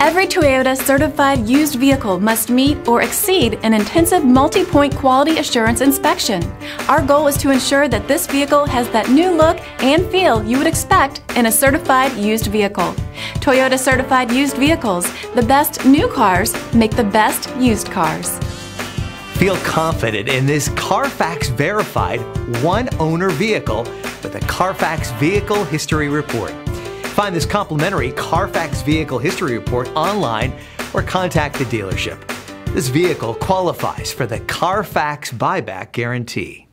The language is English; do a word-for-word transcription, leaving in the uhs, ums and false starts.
Every Toyota certified used vehicle must meet or exceed an intensive multi-point quality assurance inspection. Our goal is to ensure that this vehicle has that new look and feel you would expect in a certified used vehicle. Toyota certified used vehicles, the best new cars make the best used cars. Feel confident in this Carfax verified one-owner vehicle with a Carfax Vehicle History Report. Find this complimentary Carfax Vehicle History Report online or contact the dealership. This vehicle qualifies for the Carfax Buyback Guarantee.